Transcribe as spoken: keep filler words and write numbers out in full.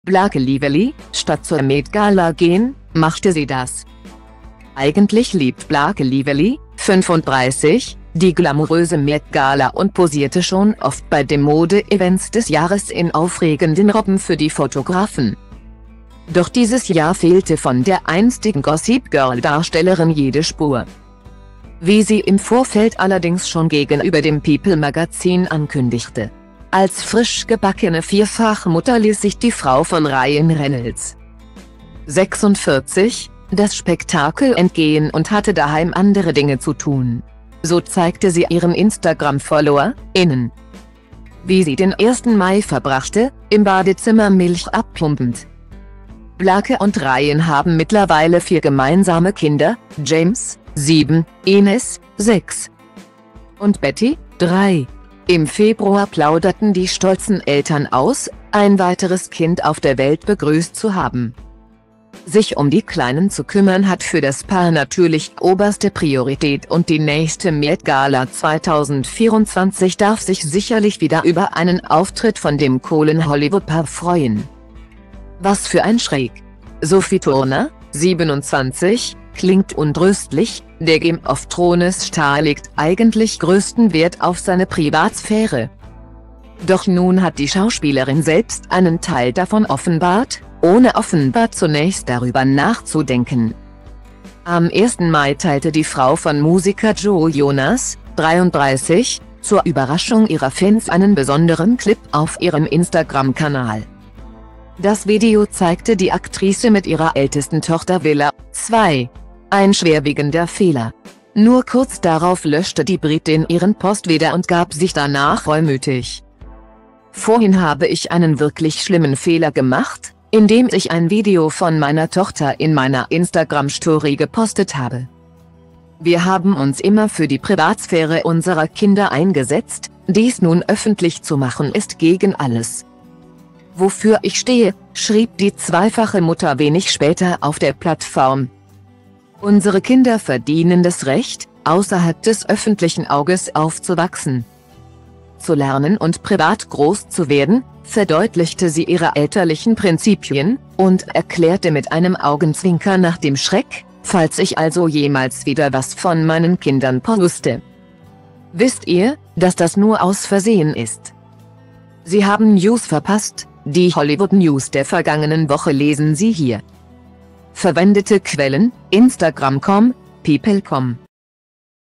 Blake Lively, statt zur Met Gala gehen, machte sie das. Eigentlich liebt Blake Lively, fünfunddreißig, die glamouröse Met Gala und posierte schon oft bei den Mode-Events des Jahres in aufregenden Robben für die Fotografen. Doch dieses Jahr fehlte von der einstigen Gossip Girl-Darstellerin jede Spur. Wie sie im Vorfeld allerdings schon gegenüber dem People-Magazin ankündigte. Als frisch gebackene Vierfachmutter ließ sich die Frau von Ryan Reynolds, sechsundvierzig, das Spektakel entgehen und hatte daheim andere Dinge zu tun. So zeigte sie ihren Instagram-FollowerInnen, wie sie den ersten Mai verbrachte, im Badezimmer Milch abpumpend. Blake und Ryan haben mittlerweile vier gemeinsame Kinder, James, sieben, Ines, sechs und Betty, drei. Im Februar plauderten die stolzen Eltern aus, ein weiteres Kind auf der Welt begrüßt zu haben. Sich um die Kleinen zu kümmern hat für das Paar natürlich oberste Priorität und die nächste Met Gala zweitausendvierundzwanzig darf sich sicherlich wieder über einen Auftritt von dem Kohlen-Hollywood-Paar freuen. Was für ein Schreck. Sophie Turner, siebenundzwanzig, klingt untröstlich, der Game of Thrones-Star legt eigentlich größten Wert auf seine Privatsphäre. Doch nun hat die Schauspielerin selbst einen Teil davon offenbart, ohne offenbar zunächst darüber nachzudenken. Am ersten Mai teilte die Frau von Musiker Joe Jonas, dreiunddreißig, zur Überraschung ihrer Fans einen besonderen Clip auf ihrem Instagram-Kanal. Das Video zeigte die Aktrice mit ihrer ältesten Tochter Willa, zwei. Ein schwerwiegender Fehler. Nur kurz darauf löschte die Britin ihren Post wieder und gab sich danach reumütig. Vorhin habe ich einen wirklich schlimmen Fehler gemacht, indem ich ein Video von meiner Tochter in meiner Instagram-Story gepostet habe. Wir haben uns immer für die Privatsphäre unserer Kinder eingesetzt, dies nun öffentlich zu machen ist gegen alles, wofür ich stehe, schrieb die zweifache Mutter wenig später auf der Plattform. Unsere Kinder verdienen das Recht, außerhalb des öffentlichen Auges aufzuwachsen, zu lernen und privat groß zu werden, verdeutlichte sie ihre elterlichen Prinzipien, und erklärte mit einem Augenzwinker nach dem Schreck, falls ich also jemals wieder was von meinen Kindern poste. Wisst ihr, dass das nur aus Versehen ist? Sie haben News verpasst, die Hollywood News der vergangenen Woche lesen Sie hier. Verwendete Quellen: Instagram punkt com, People punkt com